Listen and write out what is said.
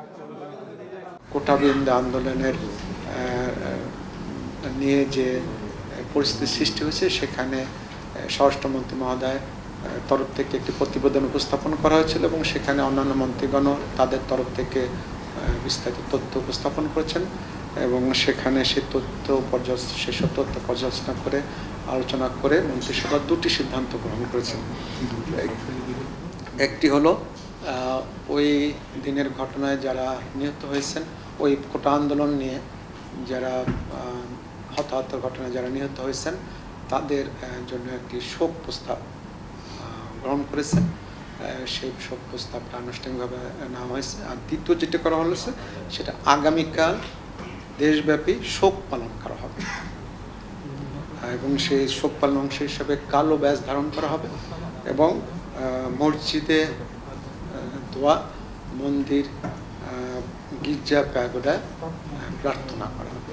কোটাবিরোধী আন্দোলনের নিয়ে যে পরিস্থিতি সৃষ্টি হয়েছে সেখানে স্বরাষ্ট্রমন্ত্রী মহোদয় তরফ থেকে একটি প্রতিবেদন উপস্থাপন করা হয়েছিল এবং সেখানে অন্যান্য মন্ত্রীগণও তাদের তরফ থেকে বিস্তারিত তথ্য উপস্থাপন করেছেন এবং সেখানে সেসব তথ্য পর্যালোচনা করে আলোচনা করে মন্ত্রিসভা দুটি সিদ্ধান্ত গ্রহণ করেছেন। একটি হলো ওই দিনের ঘটনায় যারা নিহত হয়েছেন, ওই কোটা আন্দোলন নিয়ে যারা হতাহতের ঘটনায় যারা নিহত হয়েছেন তাদের জন্য একটি শোক প্রস্তাব গ্রহণ করেছেন। সেই শোক প্রস্তাবটা আনুষ্ঠানিকভাবে নেওয়া হয়েছে। আর দ্বিতীয় যেটা করা হয়েছে সেটা আগামীকাল দেশব্যাপী শোক পালন করা হবে এবং সেই শোক পালন অংশ হিসাবে কালো ব্যাজ ধারণ করা হবে এবং মসজিদে দোয়া, মন্দির, গির্জা, প্যাগোডায় প্রার্থনা করা হবে।